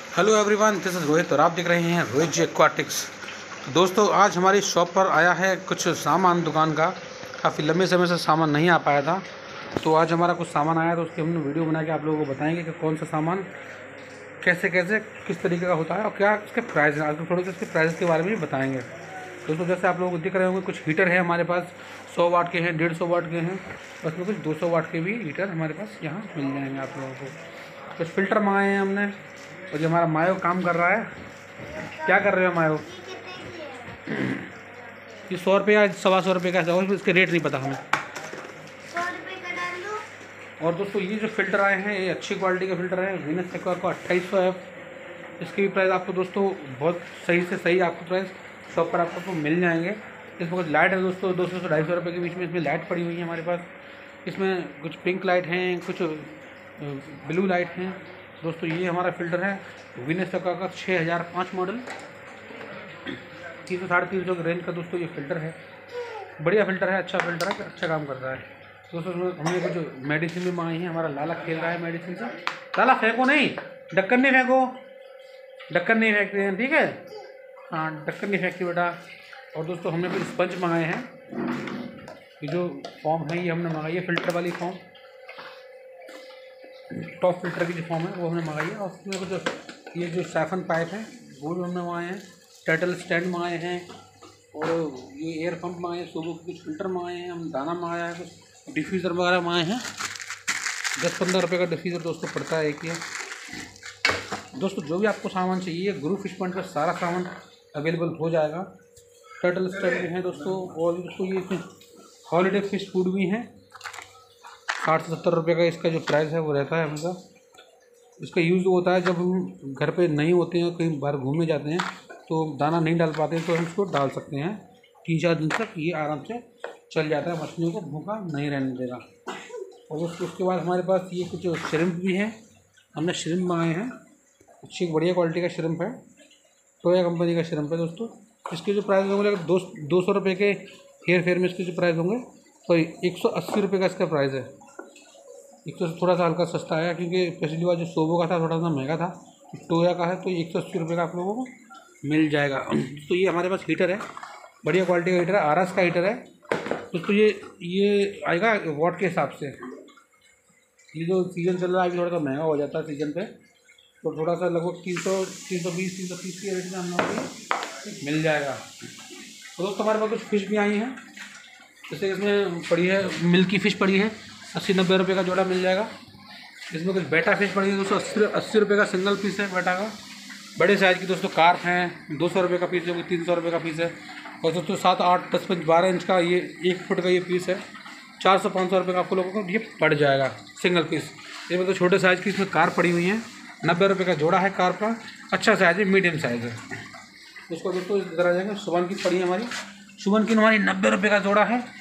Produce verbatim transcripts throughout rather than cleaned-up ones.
Hello everyone, this is Rohit और आप देख रहे हैं रोहित जी एक्वाटिक्स। तो दोस्तों, आज हमारी शॉप पर आया है कुछ सामान दुकान का। काफ़ी लंबे समय से सामान नहीं आ पाया था, तो आज हमारा कुछ सामान आया, तो उसकी हमने वीडियो बना के आप लोगों को बताएंगे कि कौन सा सामान कैसे कैसे किस तरीके का होता है और क्या उसके प्राइस हैं। आज थोड़े से उसके प्राइस के बारे में भी बताएंगे। दोस्तों, जैसे आप लोग दिख रहे होंगे, कुछ हीटर है हमारे पास, सौ वाट के हैं, डेढ़ सौ वाट के हैं, उसमें कुछ दो सौ वाट के भी हीटर हमारे पास यहाँ मिल जाएंगे आप लोगों को। कुछ फ़िल्टर मंगाए हैं हमने, और ये हमारा मायो काम कर रहा है। क्या कर रहे हो मायो? ये सौ रुपये या सवा सौ रुपये का है, और इसके रेट नहीं पता हमें। और दोस्तों, ये जो फ़िल्टर आए हैं, ये अच्छी क्वालिटी के फ़िल्टर हैं। वीनस एक्वा को अट्ठाईस सौ है। इसकी भी प्राइस आपको दोस्तों बहुत सही से सही आपको प्राइस शॉप पर आपको मिल जाएंगे। इसमें कुछ लाइट है दोस्तों, दो सौ से ढाई सौ रुपये के बीच में इसमें लाइट पड़ी हुई है हमारे पास। इसमें कुछ पिंक लाइट हैं, कुछ ब्लू लाइट हैं। दोस्तों, ये हमारा फ़िल्टर है वीनस एक्वा का छः हज़ार पाँच मॉडल, तीन सौ साढ़े तीन सौ के रेंज का। दोस्तों, ये फ़िल्टर है, बढ़िया फ़िल्टर है, अच्छा फ़िल्टर है, अच्छा काम कर रहा है। दोस्तों, हमने कुछ मेडिसिन भी मंगाई है। हमारा लाला खेल रहा है मेडिसिन से। लाला फेंको नहीं, ढक्कन नहीं फेंको, ढक्कन नहीं फेंकते हैं, ठीक है? हाँ, ढक्कन नहीं फेंकती बेटा। और दोस्तों, हमने कुछ स्पंज मंगाए हैं। ये जो फॉर्म है, ये हमने मंगाई है फ़िल्टर वाली फॉर्म, टॉप फिल्टर की जो फॉर्म है वो हमने मंगाई है। और उसमें कुछ ये जो सैफन पाइप है वो भी हमने मंगाए हैं। टर्टल स्टैंड मंगाए हैं, और ये एयर पंप मंगाए हैं। सोबो के कुछ फिल्टर मंगाए हैं, हम दाना मंगाया है, कुछ डिफ्यूज़र वगैरह मंगाए हैं। दस पंद्रह रुपये का डिफ्यूज़र दोस्तों पड़ता है एक ये। दोस्तों, जो भी आपको सामान चाहिए, गुरु फिश पॉइंट का सारा सामान अवेलेबल हो जाएगा। टर्टल स्टैंड भी हैं दोस्तों, और दोस्तों ये हॉलीडे फिश फूड भी हैं। साठ से सत्तर रुपये का इसका जो प्राइस है वो रहता है हमेशा। इसका यूज़ होता है जब हम घर पे नहीं होते हैं, कहीं बाहर घूमने जाते हैं, तो दाना नहीं डाल पाते हैं, तो हम इसको डाल सकते हैं। तीन चार दिन तक ये आराम से चल जाता है, मछलियों को भूखा नहीं रहने देगा। और उसके उसके बाद हमारे पास ये कुछ श्रिम्प भी हैं। हमने श्रिम्प मंगाए हैं, अच्छी बढ़िया क्वालिटी का श्रिम्प है, टोया कंपनी का श्रिम्प है दोस्तों। इसके जो प्राइस होंगे दो दो सौ रुपये के हेर फेर में इसके जो प्राइस होंगे, तो एक सौ अस्सी रुपये का इसका प्राइस है। एक सौ थोड़ा सा हल्का सस्ता आया, क्योंकि पिछली बार जो सोबो का था थोड़ा सा महंगा था। टोया का है तो एक सौ अस्सी रुपये का आप लोगों को मिल जाएगा। तो ये हमारे पास हीटर है, बढ़िया क्वालिटी का हीटर है, आरएस का हीटर है दोस्तों। ये ये आएगा वॉट के हिसाब से। ये जो सीज़न चल रहा है अभी थोड़ा सा महंगा हो जाता है सीज़न पे, तो थोड़ा सा लगभग तीन सौ तीन सौ बीस तीन सौ तीस के रेट में हम लोगों को मिल जाएगा। तो दोस्तों, हमारे पास कुछ फ़िश भी आई हैं, जैसे इसमें पड़ी है मिल्की फ़िश पड़ी है, अस्सी नब्बे रुपये का जोड़ा मिल जाएगा। इसमें कुछ बेटा फिश पड़ी है दोस्तों, अस्सी अस्सी रुपये का सिंगल पीस है बेटा का। बड़े साइज़ की दोस्तों कार्प हैं, दो सौ रुपये का पीस है, तीन सौ रुपये का पीस है। और दोस्तों, सात आठ दस पंच बारह इंच का ये एक फुट का ये पीस है, चार सौ पाँच सौ रुपये का आपको लोगों को ये पड़ जाएगा सिंगल पीस। ये मतलब छोटे साइज़ की इसमें कार्प पड़ी हुई हैं, नब्बे रुपये का जोड़ा है कार्प का। अच्छा साइज़ है, मीडियम साइज़ है। उसको दोस्तों इधर आ जाएंगे, सुबन की पड़ी है हमारी, सुबन की हमारी नब्बे रुपये का जोड़ा है,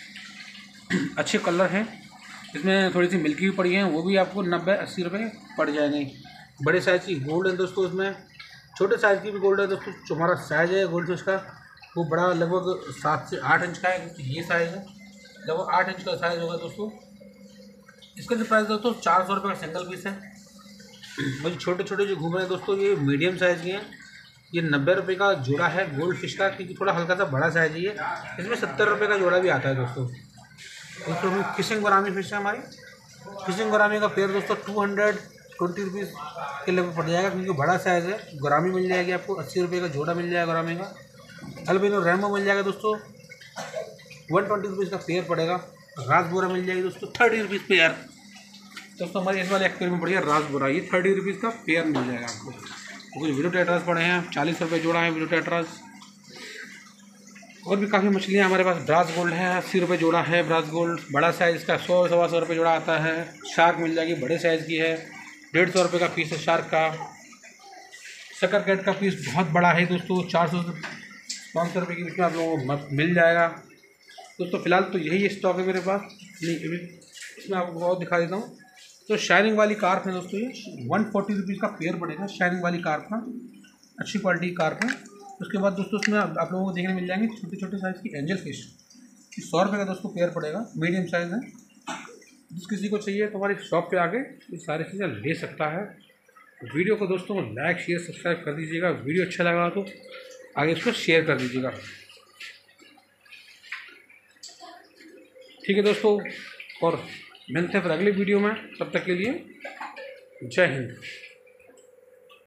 अच्छे कलर हैं। इसमें थोड़ी सी मिल्की भी पड़ी है, वो भी आपको नब्बे अस्सी रुपये पड़ जाएंगे। बड़े साइज़ की गोल्ड है दोस्तों, इसमें छोटे साइज़ की भी गोल्ड है दोस्तों। जो हमारा साइज़ है गोल्ड फिश का वो बड़ा लगभग सात से आठ इंच का है, ये साइज़ है, लगभग आठ इंच का साइज़ होगा दोस्तों। इसका जो प्राइस दोस्तों चार सौ रुपये का सिंगल पीस है। मुझे छोटे छोटे जो घूम रहे हैं दोस्तों, ये मीडियम साइज़ के हैं। ये नब्बे रुपये का जोड़ा है गोल्ड फिश का, क्योंकि थोड़ा हल्का सा बड़ा साइज़ है ये। इसमें सत्तर रुपये का जोड़ा भी आता है दोस्तों। दोस्तों, हमें फिशिंग गोरामी फिश है हमारी। फिशिंग गोरामी का पेयर दोस्तों टू हंड्रेड ट्वेंटी रुपीज़ के लेवल पड़ जाएगा, क्योंकि बड़ा साइज़ है। गोरामी मिल जाएगी आपको, अस्सी रुपये का जोड़ा मिल जाएगा गोरामी का। अल्बिनो रैम्बो मिल जाएगा दोस्तों, वन ट्वेंटी रुपीज़ का पेयर पड़ेगा। रासबोरा मिल जाएगी दोस्तों, थर्टी रुपीज़ पेयर। दोस्तों, हमारी इस वाले एक्वेरियम में पड़ी है रासबोरा, ये थर्टी रुपीज़ का पेयर मिल जाएगा आपको। कुछ वीडियो टेट्रास पड़े हैं, चालीस रुपये जोड़ा है वीडियो टेट्रास। और भी काफ़ी मछलियाँ हमारे पास। ब्रास गोल्ड है, अस्सी रुपये जोड़ा है ब्रास गोल्ड, बड़ा साइज़ का सौ सवा सौ रुपये जोड़ा आता है। शार्क मिल जाएगी, बड़े साइज़ की है, डेढ़ सौ रुपये का पीस है शार्क का। शक्कर कैट का पीस बहुत बड़ा है दोस्तों, चार सौ से पाँच सौ रुपये के बीच में आप लोगों को मिल जाएगा दोस्तों। फिलहाल तो यही स्टॉक है मेरे पास। नहीं, अभी इसमें आपको और दिखा देता हूँ। तो शाइनिंग वाली कार्प है दोस्तों, ये वन फोर्टी रुपीज़ का पेयर पड़ेगा, शाइनिंग वाली कार्प का, अच्छी क्वालिटी की कार्प है। उसके बाद दोस्तों, उसमें आप लोगों को देखने मिल जाएंगे छोटे छोटे साइज़ की एंजल फिश, ये सौ रुपये का दोस्तों पेयर पड़ेगा, मीडियम साइज़ है। जिस किसी को चाहिए तो हमारी शॉप पे आके ये सारी चीज़ें ले सकता है। वीडियो को दोस्तों लाइक शेयर सब्सक्राइब कर दीजिएगा। वीडियो अच्छा लगा तो आगे इसको शेयर कर दीजिएगा। ठीक है दोस्तों, और मिलते हैं फिर अगले वीडियो में। तब तक के लिए जय हिंद।